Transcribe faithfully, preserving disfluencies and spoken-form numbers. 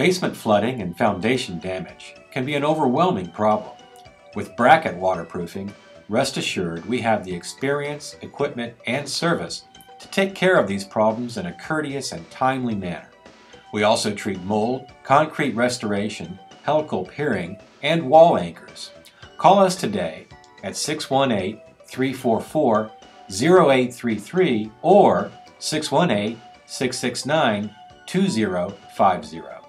Basement flooding and foundation damage can be an overwhelming problem. With Brackett Waterproofing, rest assured we have the experience, equipment, and service to take care of these problems in a courteous and timely manner. We also treat mold, concrete restoration, helical piering, and wall anchors. Call us today at six one eight, three four four, zero eight three three or six one eight, six six nine, two zero five zero.